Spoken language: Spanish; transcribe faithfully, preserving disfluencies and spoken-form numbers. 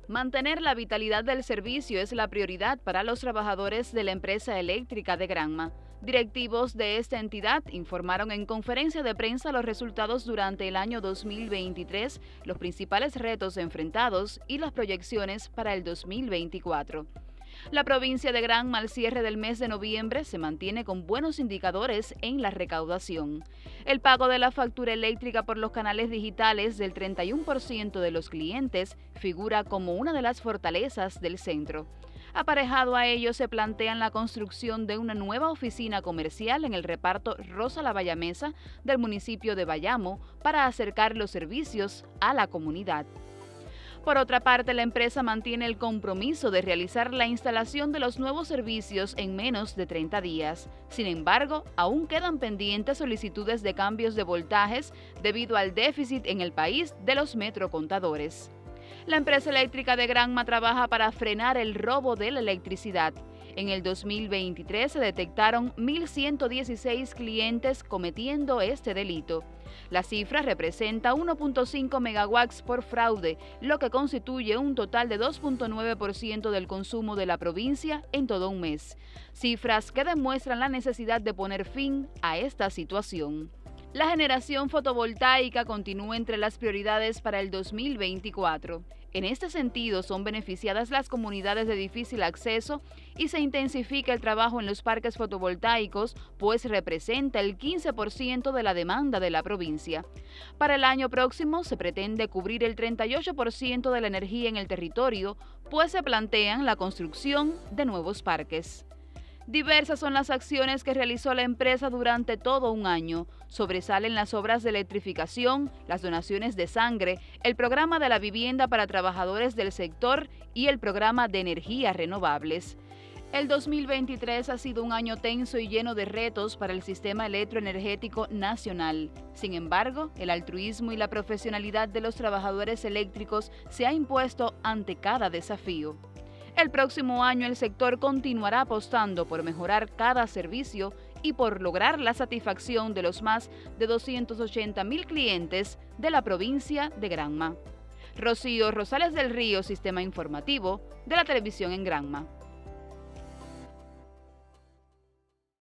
Mantener la vitalidad del servicio es la prioridad para los trabajadores de la empresa eléctrica de Granma. Directivos de esta entidad informaron en conferencia de prensa los resultados durante el año dos mil veintitrés, los principales retos enfrentados y las proyecciones para el dos mil veinticuatro. La provincia de Granma al cierre del mes de noviembre se mantiene con buenos indicadores en la recaudación. El pago de la factura eléctrica por los canales digitales del treinta y uno por ciento de los clientes figura como una de las fortalezas del centro. Aparejado a ello se plantean la construcción de una nueva oficina comercial en el reparto Rosa la Bayamesa del municipio de Bayamo para acercar los servicios a la comunidad. Por otra parte, la empresa mantiene el compromiso de realizar la instalación de los nuevos servicios en menos de treinta días. Sin embargo, aún quedan pendientes solicitudes de cambios de voltajes debido al déficit en el país de los metrocontadores. La empresa eléctrica de Granma trabaja para frenar el robo de la electricidad. En el dos mil veintitrés se detectaron mil ciento dieciséis clientes cometiendo este delito. La cifra representa uno punto cinco megawatts por fraude, lo que constituye un total de dos punto nueve por ciento del consumo de la provincia en todo un mes. Cifras que demuestran la necesidad de poner fin a esta situación. La generación fotovoltaica continúa entre las prioridades para el dos mil veinticuatro. En este sentido, son beneficiadas las comunidades de difícil acceso y se intensifica el trabajo en los parques fotovoltaicos, pues representa el quince por ciento de la demanda de la provincia. Para el año próximo se pretende cubrir el treinta y ocho por ciento de la energía en el territorio, pues se plantean la construcción de nuevos parques. Diversas son las acciones que realizó la empresa durante todo un año. Sobresalen las obras de electrificación, las donaciones de sangre, el programa de la vivienda para trabajadores del sector y el programa de energías renovables. El dos mil veintitrés ha sido un año tenso y lleno de retos para el sistema electroenergético nacional. Sin embargo, el altruismo y la profesionalidad de los trabajadores eléctricos se ha impuesto ante cada desafío. El próximo año el sector continuará apostando por mejorar cada servicio y por lograr la satisfacción de los más de doscientos ochenta mil clientes de la provincia de Granma. Rocío Rosales del Río, Sistema Informativo de la Televisión en Granma.